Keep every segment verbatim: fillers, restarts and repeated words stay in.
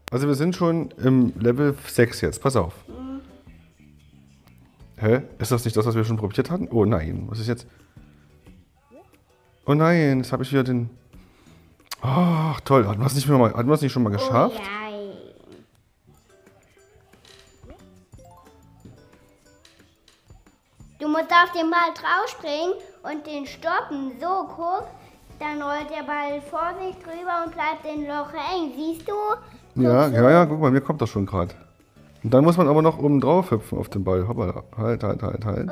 Also wir sind schon im Level sechs jetzt. Pass auf. Mhm. Hä? Ist das nicht das, was wir schon probiert hatten? Oh nein, was ist jetzt? Oh nein, jetzt habe ich wieder den... Ach toll, hatten wir es nicht, mehr mal- hatten wir es nicht schon mal geschafft? Oh nein. Du musst auf den Ball draufspringen und den stoppen. So, guck. Dann rollt der Ball vor sich drüber und bleibt im Loch hängen. Siehst du? Ja, Guck so. ja, ja, guck mal, mir kommt das schon gerade. Und dann muss man aber noch oben drauf hüpfen auf den Ball. Hoppala. Halt, halt, halt, halt. Uh.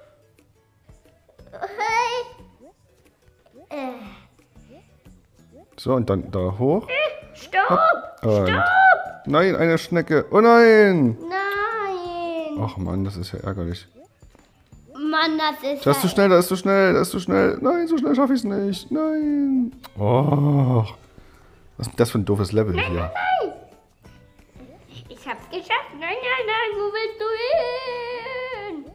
Hey. Äh. So, und dann da hoch. Stopp! Und Stopp! nein, eine Schnecke. Oh nein! Nein! Ach Mann, das ist ja ärgerlich. Mann, das ist... Das ist zu halt- schnell, das ist zu schnell, das ist zu schnell. Nein, so schnell schaffe ich es nicht. Nein. Oh. Was ist das für ein doofes Level hier? Nein! Ich hab's geschafft. Nein, nein, nein, wo willst du hin?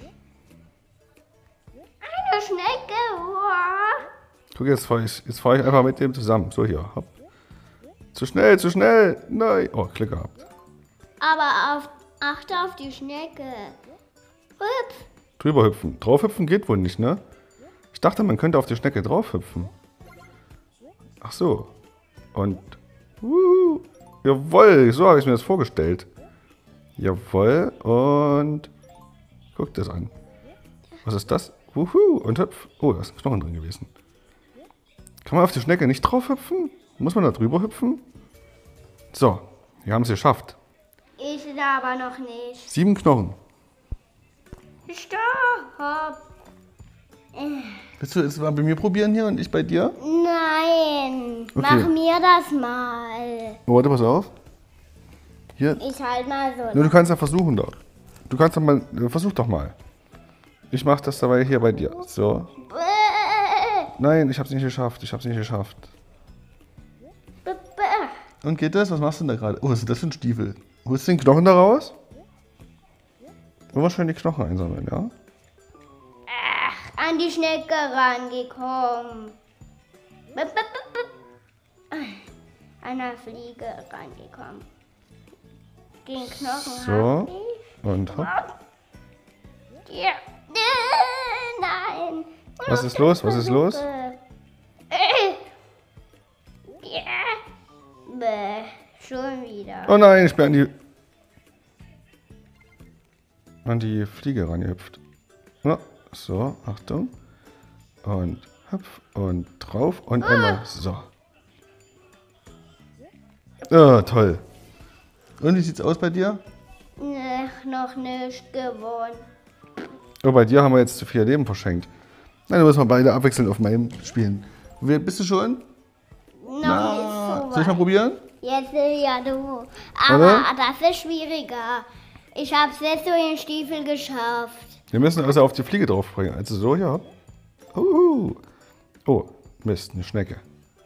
Eine Schnecke. Wow. Guck, jetzt fahre ich, jetzt fahr ich einfach mit dem zusammen. So hier. Hopp. Zu schnell, zu schnell. Nein. Oh, Glück gehabt. Aber auf, achte auf die Schnecke. Hüpf. Drüber hüpfen. Drauf hüpfen geht wohl nicht, ne? Ich dachte, man könnte auf die Schnecke drauf hüpfen. Ach so. Und. Uh, jawohl, so habe ich mir das vorgestellt. Jawohl. Und. Guck das an. Was ist das? Wuhu. Und hüpf. Oh, da ist ein Knochen drin gewesen. Kann man auf die Schnecke nicht drauf hüpfen? Muss man da drüber hüpfen? So, wir haben es geschafft. Ich aber noch nicht. Sieben Knochen. Stopp. Willst du es mal bei mir probieren hier und ich bei dir? Nein. Okay. Mach mir das mal. Oh, warte, pass auf. Hier. Ich halt mal so. Nur du kannst ja versuchen doch. Du kannst doch mal. Versuch doch mal. Ich mach das dabei hier bei dir. So. Bäh. Nein, ich hab's nicht geschafft. Ich hab's nicht geschafft. Bäh, bäh. Und geht das? Was machst du denn da gerade? Oh, was ist das für ein Stiefel? Holst du den Knochen da raus? Immer schön die Knochen einsammeln, ja? An die Schnecke rangekommen. Bäh, bäh, bäh, bäh. An der Fliege rangekommen. Den Knochen So. hab ich. Und hopp. Ja. Äh, Nein. Was ist los? Was ist los? Äh. Ja. Bäh. Schon wieder. Oh nein, ich bin an die. an die Fliege rangehüpft. Ja, so, Achtung. Und hüpf und drauf und einmal so. Ja, toll. Und wie sieht's aus bei dir? Nee, noch nicht gewonnen. Oh, bei dir haben wir jetzt zu viel Leben verschenkt. Na, dann müssen wir beide abwechselnd auf meinem spielen. Wie weit bist du schon? Noch Na, nicht so soll ich mal weit. probieren? Jetzt äh, ja du. Aber Oder? das ist schwieriger. Ich hab's jetzt so in den Stiefel geschafft. Wir müssen also auf die Fliege draufspringen. Also so, ja. Uh. Oh, Mist, eine Schnecke.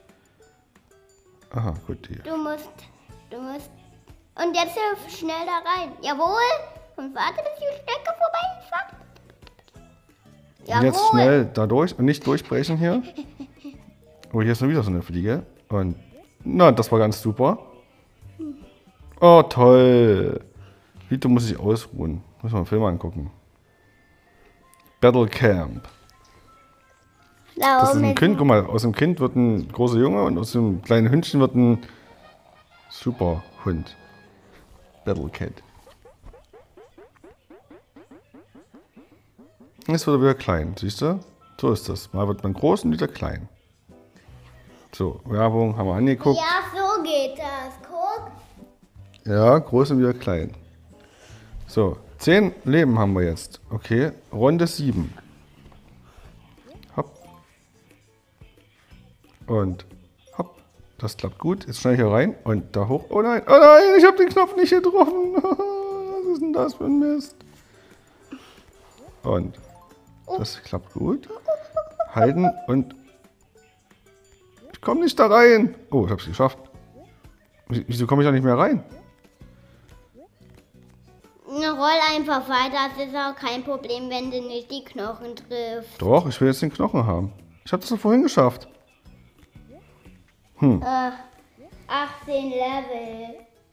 Aha, gut, die. Du musst, du musst. Und jetzt hüpf schnell da rein. Jawohl. Und warte, bis die Schnecke vorbei ist. Und Jawohl. jetzt schnell da durch und nicht durchbrechen hier. Oh, hier ist noch wieder so eine Fliege. Und na, das war ganz super. Oh, toll. Vito muss sich ausruhen. Muss man einen Film angucken. Battle Camp. Da Das ist oben ein ist Kind. Guck mal, aus dem Kind wird ein großer Junge und aus dem kleinen Hündchen wird ein super Hund. Battle Cat. Jetzt wird er wieder klein, siehst du? So ist das. Mal wird man groß und wieder klein. So, Werbung haben wir angeguckt. Ja, so geht das. Guck. Ja, groß und wieder klein. So, zehn Leben haben wir jetzt. Okay, Runde sieben. Hopp. Und hopp. Das klappt gut. Jetzt schnell hier rein und da hoch. Oh nein, oh nein, ich habe den Knopf nicht getroffen. Was ist denn das für ein Mist? Und das klappt gut. Halten und ich komme nicht da rein. Oh, ich habe es geschafft. Wieso komme ich da nicht mehr rein? Na, roll einfach weiter. Das ist auch kein Problem, wenn du nicht die Knochen triffst. Doch, ich will jetzt den Knochen haben. Ich habe das doch vorhin geschafft. Äh, achtzehn Level.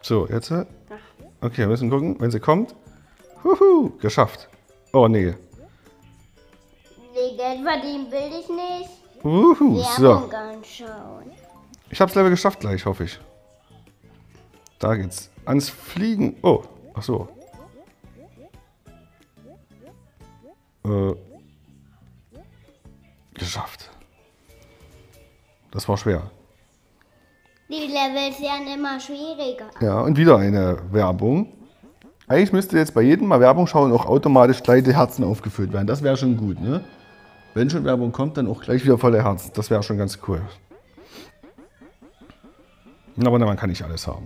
So, jetzt. äh, Okay, wir müssen gucken, wenn sie kommt. Huhu, geschafft. Oh, nee. Nee, Geld verdienen will ich nicht. Uhu, Werbung so. anschauen. Ich hab's Level geschafft gleich, hoffe ich. Da geht's ans Fliegen. Oh, ach so. Äh, geschafft. Das war schwer. Die Levels werden immer schwieriger. Ja, und wieder eine Werbung. Eigentlich müsste jetzt bei jedem Mal Werbung schauen auch automatisch gleich die Herzen aufgefüllt werden. Das wäre schon gut, ne? Wenn schon Werbung kommt, dann auch gleich wieder volle Herzen. Das wäre schon ganz cool. Aber man kann nicht alles haben.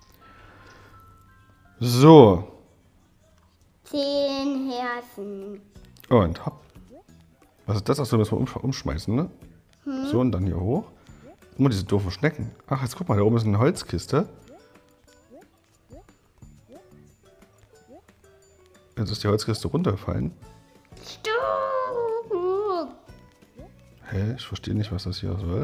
So. Zehn Herzen. Und hopp. Was ist das? Achso, müssen wir umsch umschmeißen, ne? Hm. So, und dann hier hoch. Immer diese doofen Schnecken. Ach, jetzt guck mal, da oben ist eine Holzkiste. Jetzt ist die Holzkiste runtergefallen. Stopp. Hä? Ich verstehe nicht, was das hier soll.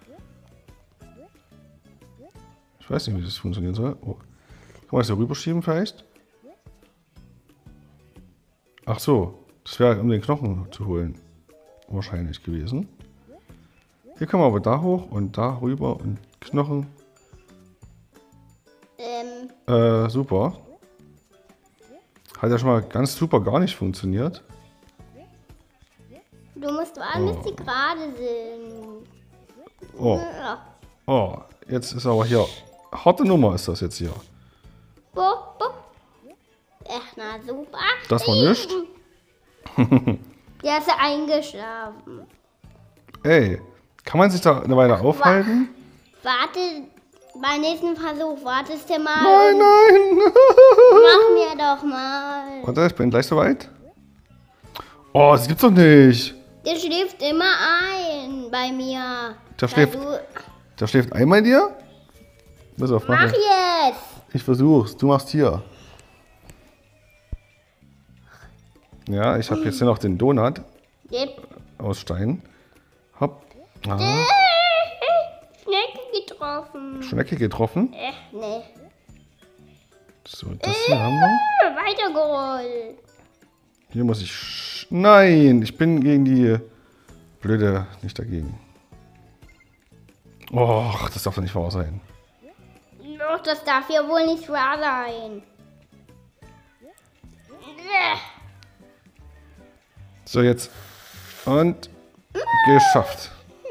Ich weiß nicht, wie das funktionieren soll. Oh. Kann man das hier rüberschieben vielleicht? Ach so. Das wäre, um den Knochen zu holen. Wahrscheinlich gewesen. Hier kann man aber da hoch und da rüber und Knochen. Ähm, Äh, super. Hat ja schon mal ganz super gar nicht funktioniert. du musst warten, bis Oh. die gerade sind. Oh, Ja. oh, jetzt ist aber hier. Harte Nummer ist das jetzt hier. Bo, bo. Ach, na super. Das war nichts. Der ist eingeschlafen. Ey, kann man sich da eine Weile aufhalten? Warte, beim nächsten Versuch wartest du mal. Nein, und nein. Mach mir doch mal. Warte, ich bin gleich soweit. Oh, das gibt's doch nicht. Der schläft immer ein bei mir. Der Weil schläft, Du, der schläft einmal in dir? Pass auf, mach mach mal. jetzt. Ich versuch's, du machst hier. Ja, ich habe jetzt hier noch den Donut Yep. aus Stein. Hopp. Ah, Schnecke getroffen. Schnecke getroffen. Äh, nee. So, das hier haben wir. Weitergerollt. Hier muss ich... sch- Nein, ich bin gegen die... Blöde, nicht dagegen. Och, das darf doch nicht wahr sein. Doch, das darf ja wohl nicht wahr sein. Äh. So, jetzt. Und... Geschafft.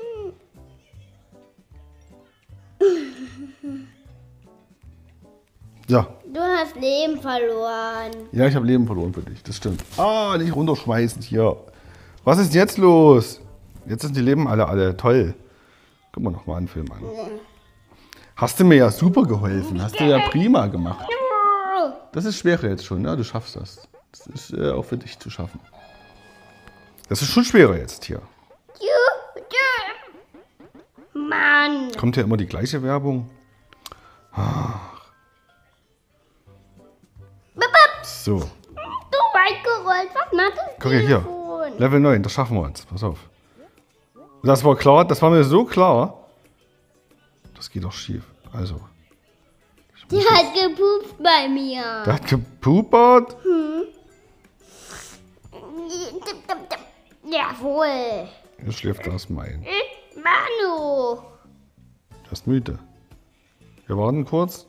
Ja. Du hast Leben verloren. Ja, ich habe Leben verloren für dich. Das stimmt. Ah, nicht runterschmeißen hier. Was ist jetzt los? Jetzt sind die Leben alle, alle toll. Guck mal noch mal einen Film an. Hast du mir ja super geholfen. Hast du ja prima gemacht. Das ist schwerer jetzt schon, ne? Du schaffst das. Das ist äh, auch für dich zu schaffen. Das ist schon schwerer jetzt hier. Mann. Kommt ja immer die gleiche Werbung. So, Du weit gerollt. Was macht das guck mal hier. Telefon? Level neun, das schaffen wir uns. Pass auf. Das war klar, das war mir so klar. Das geht doch schief. Also. Die hat gepupst bei mir. Der hat gepupert. Jawohl. Jetzt schläft das mein. Manu. Der ist müde. Wir warten kurz.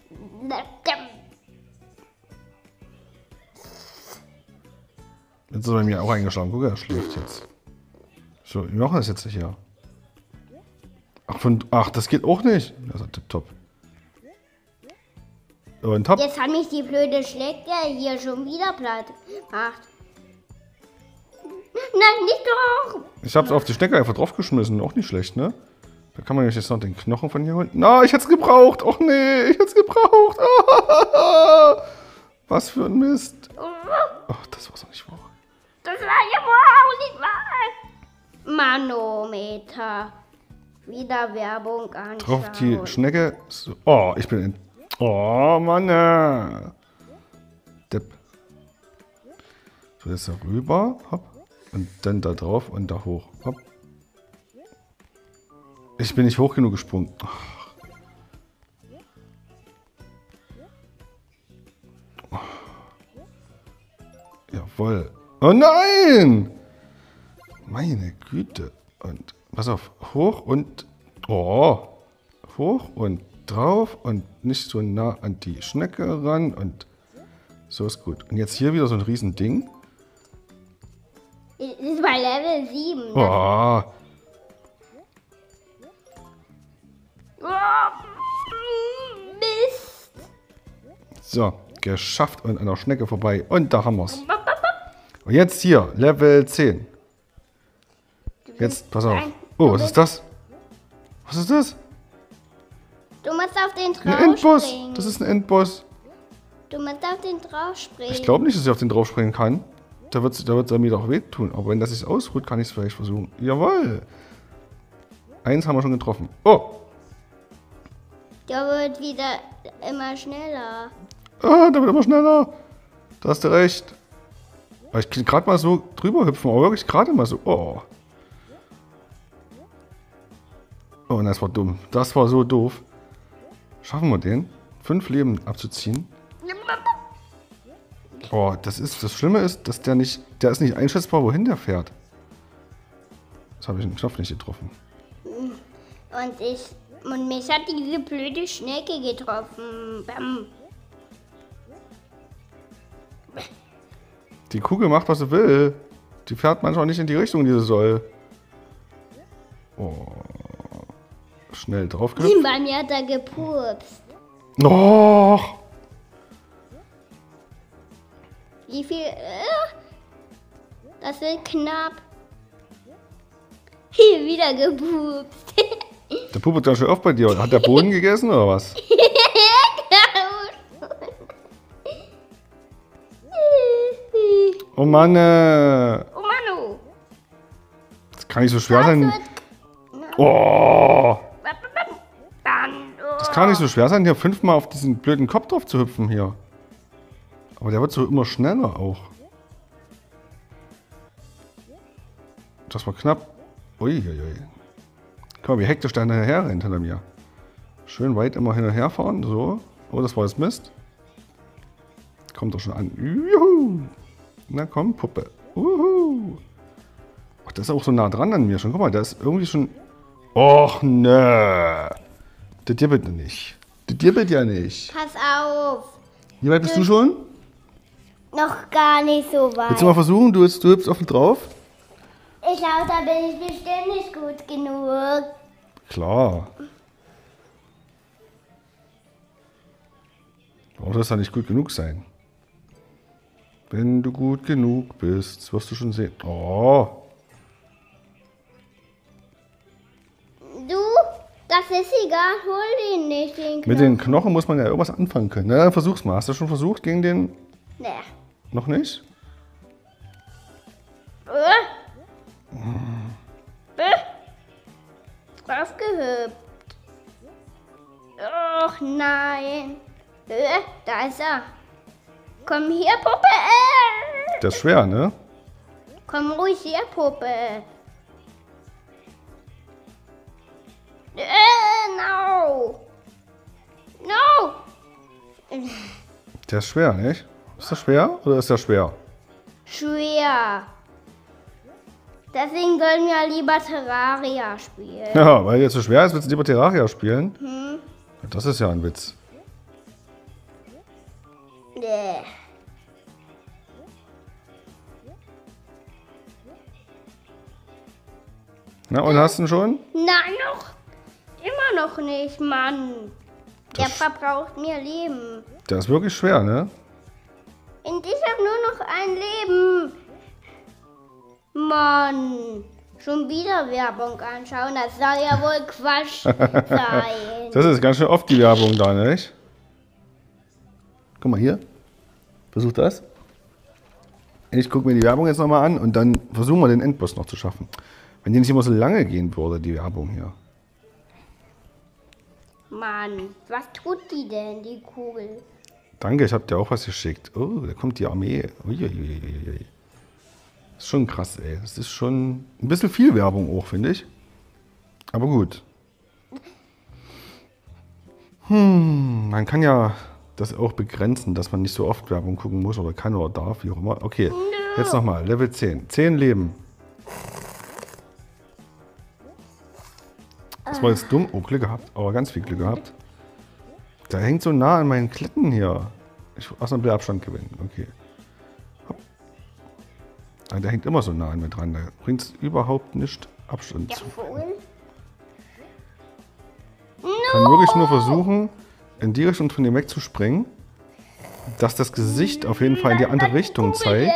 Jetzt ist er bei mir auch eingeschlafen. Guck, er schläft jetzt. So, wir machen das jetzt hier. Ach, von, ach, das geht auch nicht. Das ist tipptopp. Und hopp. Jetzt hat mich die blöde Schnecke hier schon wieder platt gemacht. Nein, nicht doch. Ich hab's auf die Schnecke einfach draufgeschmissen. Auch nicht schlecht, ne? Da kann man nämlich jetzt noch den Knochen von hier holen. Na, ich hätte es gebraucht. Och nee, ich hätte es gebraucht. Was für ein Mist. Ach, das war's doch nicht wahr. Das war ja wohl nicht wahr. Manometer. Wieder Werbung anschauen. Drauf die Schnecke. So. Oh, ich bin in. Oh, Mann. äh. Depp. So, jetzt da rüber. Hopp. Und dann da drauf und da hoch. Hopp. Ich bin nicht hoch genug gesprungen. Ach. Jawohl. Oh nein! Meine Güte. Und pass auf. Hoch und... Oh. Hoch und drauf und nicht so nah an die Schnecke ran. Und so ist gut. Und jetzt hier wieder so ein riesen Ding. Das ist bei Level sieben. Oh. Oh, Mist. So, geschafft und an der Schnecke vorbei. Und da haben wir's. Und jetzt hier, Level zehn. Jetzt, pass auf. Oh, was ist das? Was ist das? Du musst auf den Ein Endboss. draufspringen. Das ist ein Endboss. Du musst auf den draufspringen. Ich glaube nicht, dass ich auf den draufspringen kann. Da wird, da wird er mir doch wehtun. Aber wenn das sich ausruht, kann ich es vielleicht versuchen. Jawohl. Eins haben wir schon getroffen. Oh. Der wird wieder immer schneller. Ah, der wird immer schneller. Da hast du recht. Aber ich kann gerade mal so drüber hüpfen. Aber wirklich gerade mal so. Oh. Oh, das war dumm. Das war so doof. Schaffen wir den? Fünf Leben abzuziehen. Oh, das ist, das Schlimme ist, dass der nicht, der ist nicht einschätzbar, wohin der fährt. Jetzt habe ich den Knopf nicht getroffen. Und ich, und mich hat diese blöde Schnecke getroffen. Bam. Die Kugel macht, was sie will. Die fährt manchmal nicht in die Richtung, die sie soll. Oh. Schnell drauf. Bei mir hat er gepupst. Noch. Wie viel? Äh, das wird knapp. Hier wieder gepupst. Der pupert ganz schön oft bei dir. Hat der Boden gegessen oder was? Oh Mann. Äh. Oh Manu. Das kann nicht so schwer sein. Oh. Das kann nicht so schwer sein, hier fünfmal auf diesen blöden Kopf drauf zu hüpfen hier. Aber der wird so immer schneller auch. Das war knapp. Uiuiui. Guck mal, wie hektisch der hinterher rennt hinter mir. Schön weit immer hinterher fahren. So. Oh, das war jetzt Mist. Kommt doch schon an. Juhu. Na komm, Puppe. Uhu. Ach, der ist auch so nah dran an mir schon. Guck mal, der ist irgendwie schon... Och, ne. Das dibbelt nicht. Das dibbelt ja nicht. Pass auf. Wie weit bist du schon? Noch gar nicht so weit. Willst du mal versuchen? Du, du hüpfst offen drauf? Ich glaube, da bin ich bestimmt nicht gut genug. Klar. Warum soll das ja nicht gut genug sein? Wenn du gut genug bist, wirst du schon sehen. Oh. Du, das ist egal, hol den nicht, den Knochen. Mit den Knochen muss man ja irgendwas anfangen können. Na, dann versuch's mal. Hast du schon versucht gegen den... Nee. Noch nicht? Äh. Äh. Draufgehüpft. Och nein. Äh, da ist er. Komm hier, Puppe. Äh. Das ist schwer, ne? Komm ruhig hier, Puppe. Äh, no. No. Der ist schwer, nicht? Ist das schwer oder ist das schwer? Schwer. Deswegen sollen wir lieber Terraria spielen. Ja, weil jetzt so schwer ist, willst du lieber Terraria spielen? Hm? Das ist ja ein Witz. Nee. Na, und hast du ihn schon? Nein, noch. Immer noch nicht, Mann. Der Das- verbraucht mir Leben. Der ist wirklich schwer, ne? Und ich habe nur noch ein Leben. Mann. Schon wieder Werbung anschauen, das soll ja wohl Quatsch sein. Das ist ganz schön oft die Werbung da, nicht? Guck mal hier. Versuch das. Ich gucke mir die Werbung jetzt nochmal an und dann versuchen wir den Endboss noch zu schaffen. Wenn die nicht immer so lange gehen würde, die Werbung hier. Mann, was tut die denn, die Kugel? Danke, ich habe dir auch was geschickt. Oh, da kommt die Armee. Uiuiui. Das ist schon krass, ey. Das ist schon ein bisschen viel Werbung auch, finde ich. Aber gut. Hm, man kann ja das auch begrenzen, dass man nicht so oft Werbung gucken muss oder kann oder darf, wie auch immer. Okay, jetzt nochmal, Level zehn. zehn Leben. Das war jetzt dumm. Oh, Glück gehabt, aber ganz viel Glück gehabt. Der hängt so nah an meinen Klitten hier. Ich muss noch Abstand gewinnen. Okay. Hopp. Der hängt immer so nah an mir dran. Da bringt es überhaupt nicht Abstand zu. Ich kann wirklich nur versuchen, in die Richtung von dem wegzuspringen, dass das Gesicht auf jeden Fall in die andere Richtung zeigt.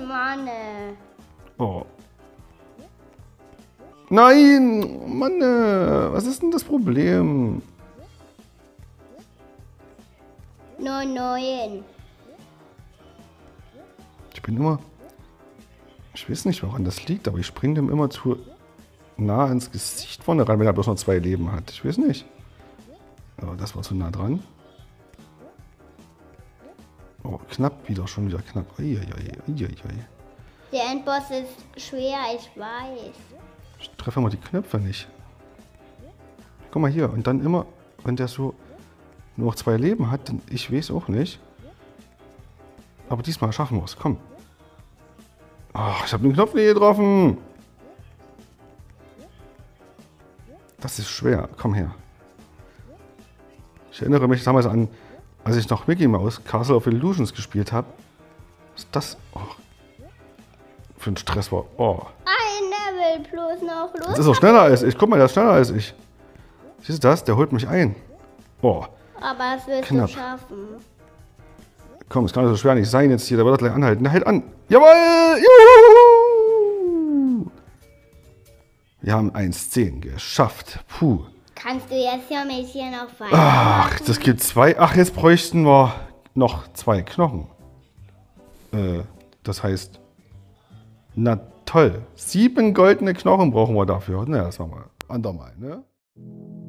Oh. Nein! Mann, was ist denn das Problem? Nur neun. Ich bin immer... Ich weiß nicht, woran das liegt, aber ich springe dem immer zu nah ins Gesicht vorne rein, wenn er bloß noch zwei Leben hat. Ich weiß nicht. Aber das war zu nah dran. Oh, knapp wieder, schon wieder knapp. Uiuiui, uiuiui. Der Endboss ist schwer, ich weiß. Ich treffe immer die Knöpfe nicht. Guck mal hier. Und dann immer, wenn der so nur noch zwei Leben hat, dann ich weiß auch nicht. Aber diesmal schaffen wir es. Komm. Oh, ich habe den Knopf nicht getroffen. Das ist schwer. Komm her. Ich erinnere mich damals an, als ich noch Mickey Mouse Castle of Illusions gespielt habe. Was das oh, für ein Stress war. Oh. Ein Level plus noch los. Das ist doch schneller als ich. Guck mal, der ist schneller als ich. Siehst du das? Der holt mich ein. Oh. Aber es wirst Knapp. du schaffen. Komm, es kann so schwer nicht sein jetzt hier. Der wird gleich anhalten. Der hält an. Jawohl! Juhu! Wir haben eins zehn geschafft. Puh. Kannst du jetzt für mich hier noch weiter? Ach, das gibt zwei. Ach, jetzt bräuchten wir noch zwei Knochen. Äh, das heißt, na toll. Sieben goldene Knochen brauchen wir dafür. Na, das machen wir andermal, ne?